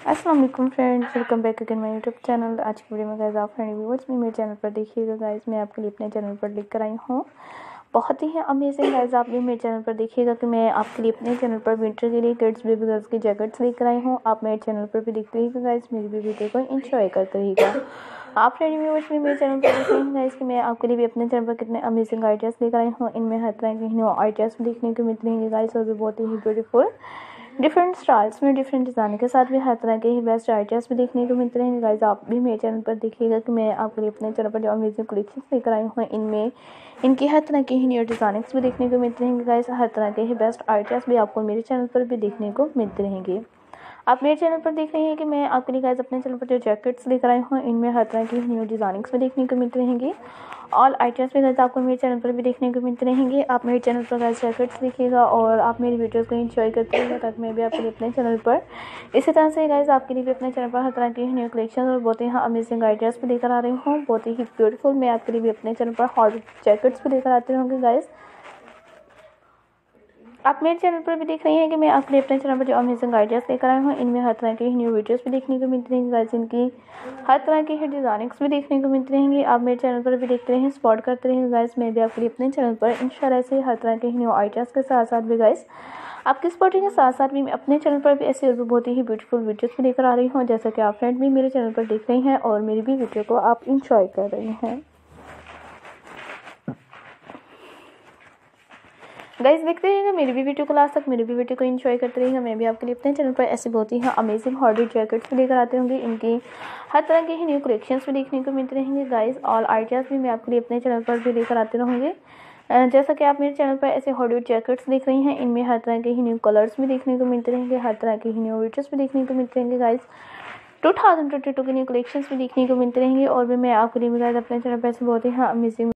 अस्सलाम वालेकुम friends, welcome back again my YouTube channel. आज की वीडियो में गाइस आप फ्रेंड व्यूअर्स में मेरे चैनल पर देखिएगा। गाइस मैं आपके लिए अपने चैनल पर लेकर आई हूँ बहुत ही अमेजिंग। गाइस आप भी मेरे चैनल पर देखिएगा कि मैं आपके लिए अपने चैनल पर विंटर के लिए किड्स बेबी गर्ल्स की जैकेट्स लेकर आई हूँ। आप मेरे चैनल पर भी देखते रहिएगा गाइस, मेरी भी वीडियो को एंजॉय करते रहिएगा। आप फ्रेंड व्यूअर्स में मेरे चैनल पर देख रहे हैं गाइस कि मैं आपके लिए भी अपने चैनल पर कितने अमेजिंग आइडियाज़ लेकर आई हूँ। इनमें हर तरह के न्यू आइडियाज़ देखने को मिलते रहेंगे गाइस, और भी बहुत ही ब्यूटीफुल डिफरेंट स्टाइल्स में डिफरेंट डिज़ाइन के साथ भी हर तरह के ही बेस्ट आइडियाज़ भी देखने को मिलते रहेंगे गाइस। आप भी मेरे चैनल पर देखिएगा कि मैं आपके लिए अपने चैनल पर जो अमेजिंग कलेक्शन लेकर आई हूँ, इनमें इनकी हर तरह के ही न्यू डिज़ाइनिंग्स भी देखने को मिलते रहेंगे गाइस। हर तरह के ही बेस्ट आइडियाज़ भी आपको मेरे चैनल पर भी देखने को मिलते रहेंगे। आप मेरे चैनल पर देख रहे हैं कि मैं आपके लिए गाइस अपने चैनल पर जो जैकेट्स लेकर आई हूँ, इनमें हर तरह की न्यू डिज़ाइनिंग्स भी देखने को मिलते रहेंगे। ऑल आइडियाज़ भी गाइस आपको मेरे चैनल पर भी देखने को मिलते रहेंगे। आप मेरे चैनल पर गाइस जैकेट्स देखिएगा और आप मेरी वीडियोस को एंजॉय करते रहिएगा, ताकि मैं भी आपके लिए अपने चैनल पर इसी तरह से गाइस आपके लिए भी अपने चैनल पर हर तरह की न्यू कलेक्शन और बहुत ही अमेजिंग आइडियाज़ भी लेकर आ रही हूँ। बहुत ही ब्यूटीफुल मैं आपके लिए भी अपने चैनल पर हॉट जैकेट्स भी लेकर आते रहूँगी गाइस। आप मेरे चैनल पर भी देख रही हैं कि मैं आपके लिए अपने चैनल पर जो अमेजिंग आइडियाज़ लेकर आई हूँ, इनमें हर तरह के न्यू वीडियोस भी देखने को मिलती रहेंगी गाइस। इनकी हर तरह की ही डिज़ाइनिंग्स भी देखने को मिलती रहेंगी। आप मेरे चैनल पर भी देखते रहें, सपोर्ट करते रहेंगे गाइस। मैं भी आपके लिए अपने चैनल पर इंशाल्लाह से हर तरह के न्यू आइडियाज़ के साथ साथ भी गाइस आपकी सपोर्टिंग के साथ साथ भी मैं अपने चैनल पर भी ऐसे और भी बहुत ही ब्यूटीफुल वीडियोस भी लेकर आ रही हूँ, जैसा कि आप फ्रेंड भी मेरे चैनल पर देख रही हैं और मेरी भी वीडियो को आप इंजॉय कर रही हैं। गाइस देखते रहिएगा मेरी भी वीडियो को लास्ट तक, मेरी भी वीडियो को एंजॉय करते रहिएगा। मैं भी आपके लिए अपने चैनल पर ऐसी बहुत ही अमेजिंग हॉटेड जैकेट्स भी लेकर आते होंगे। इनकी हर तरह के ही न्यू कलेक्शंस भी देखने को मिलते रहेंगे गाइस। ऑल आइडियाज़ भी मैं आपके लिए अपने चैनल पर भी लेकर आते रहूँगी। जैसा कि आप मेरे चैनल पर ऐसे हॉलीवुड जैकेट्स देख रही हैं, इनमें हर तरह के ही न्यू कलर्स भी देखने को मिलते रहेंगे, हर तरह के ही न्यू वीडियोस भी देखने को मिलते रहेंगे गाइस। 2022 के न्यू कलेक्शंस भी देखने को मिलते रहेंगे और भी मैं आपके लिए गाइस अपने चैनल पर ऐसे बहुत ही अमेजिंग